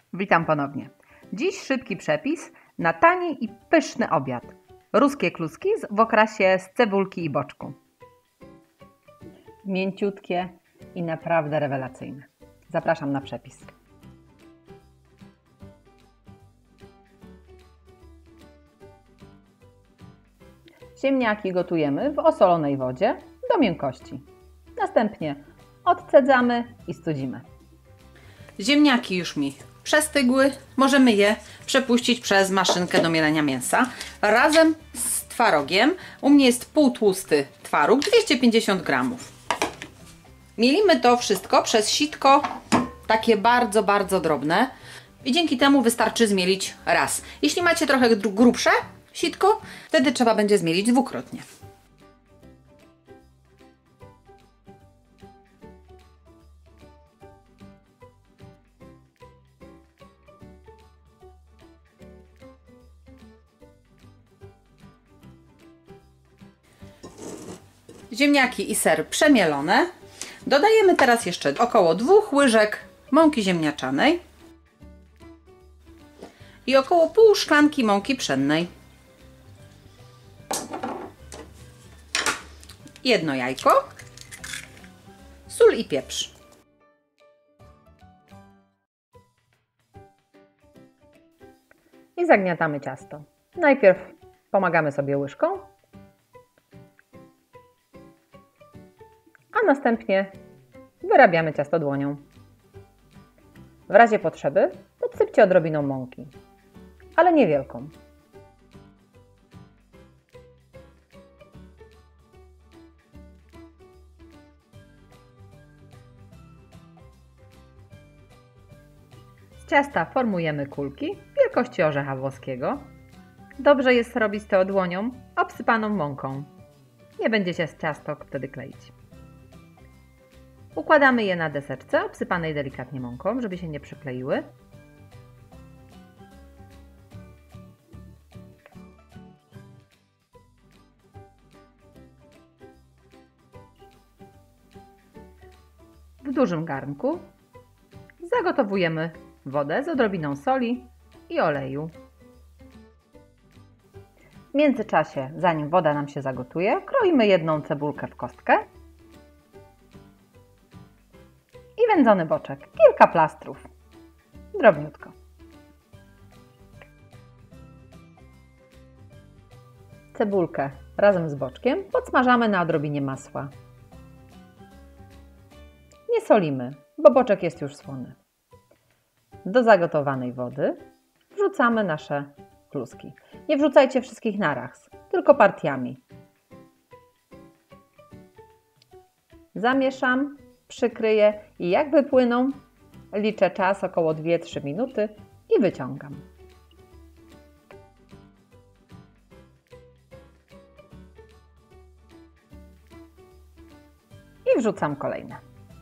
Witam ponownie. Dziś szybki przepis na tani i pyszny obiad. Ruskie kluski w okrasie z cebulki i boczku. Mięciutkie i naprawdę rewelacyjne. Zapraszam na przepis. Ziemniaki gotujemy w osolonej wodzie do miękkości. Następnie odcedzamy i studzimy. Ziemniaki już mi przestygły. Możemy je przepuścić przez maszynkę do mielenia mięsa razem z twarogiem. U mnie jest półtłusty twaróg, 250 gramów. Mielimy to wszystko przez sitko, takie bardzo drobne. I dzięki temu wystarczy zmielić raz. Jeśli macie trochę grubsze sitko, wtedy trzeba będzie zmielić dwukrotnie. Ziemniaki i ser przemielone. Dodajemy teraz jeszcze około 2 łyżek mąki ziemniaczanej i około pół szklanki mąki pszennej. Jedno jajko, sól i pieprz. I zagniatamy ciasto. Najpierw pomagamy sobie łyżką, a następnie wyrabiamy ciasto dłonią. W razie potrzeby podsypcie odrobiną mąki, ale niewielką. Z ciasta formujemy kulki wielkości orzecha włoskiego. Dobrze jest robić to dłonią obsypaną mąką. Nie będzie się ciasto wtedy kleić. Układamy je na deseczce obsypanej delikatnie mąką, żeby się nie przykleiły. W dużym garnku zagotowujemy wodę z odrobiną soli i oleju. W międzyczasie, zanim woda nam się zagotuje, kroimy jedną cebulkę w kostkę i wędzony boczek, kilka plastrów, drobniutko. Cebulkę razem z boczkiem podsmażamy na odrobinie masła. Nie solimy, bo boczek jest już słony. Do zagotowanej wody wrzucamy nasze kluski. Nie wrzucajcie wszystkich naraz, tylko partiami. Zamieszam, przykryję i jak wypłyną, liczę czas około 2-3 minuty i wyciągam. I wrzucam kolejne.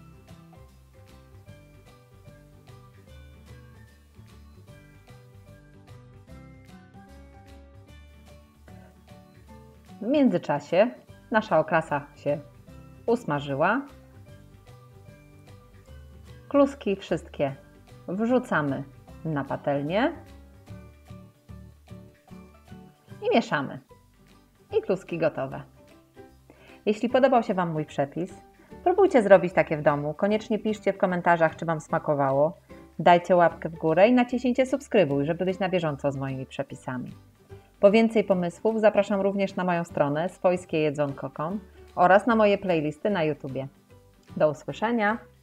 W międzyczasie nasza okrasa się usmażyła. Kluski wszystkie wrzucamy na patelnię i mieszamy. I kluski gotowe. Jeśli podobał się Wam mój przepis, próbujcie zrobić takie w domu. Koniecznie piszcie w komentarzach, czy Wam smakowało. Dajcie łapkę w górę i naciśnijcie subskrybuj, żeby być na bieżąco z moimi przepisami. Po więcej pomysłów zapraszam również na moją stronę swojskiejedzonko.com oraz na moje playlisty na YouTube. Do usłyszenia!